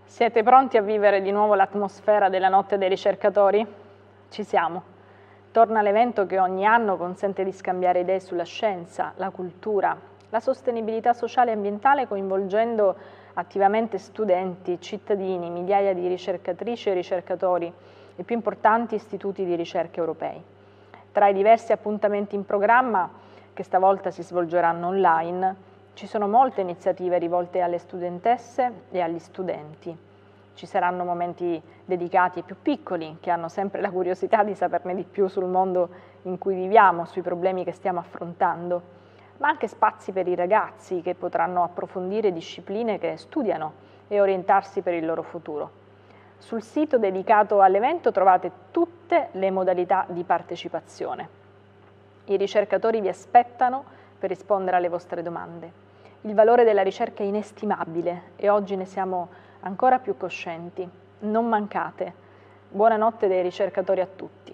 Siete pronti a vivere di nuovo l'atmosfera della Notte dei ricercatori? Ci siamo. Torna l'evento che ogni anno consente di scambiare idee sulla scienza, la cultura, la sostenibilità sociale e ambientale, coinvolgendo attivamente studenti, cittadini, migliaia di ricercatrici e ricercatori e più importanti istituti di ricerca europei. Tra i diversi appuntamenti in programma, che stavolta si svolgeranno online, ci sono molte iniziative rivolte alle studentesse e agli studenti. Ci saranno momenti dedicati ai più piccoli, che hanno sempre la curiosità di saperne di più sul mondo in cui viviamo, sui problemi che stiamo affrontando, ma anche spazi per i ragazzi che potranno approfondire discipline che studiano e orientarsi per il loro futuro. Sul sito dedicato all'evento trovate tutte le modalità di partecipazione. I ricercatori vi aspettano per rispondere alle vostre domande. Il valore della ricerca è inestimabile e oggi ne siamo ancora più coscienti. Non mancate. Buonanotte dei ricercatori a tutti.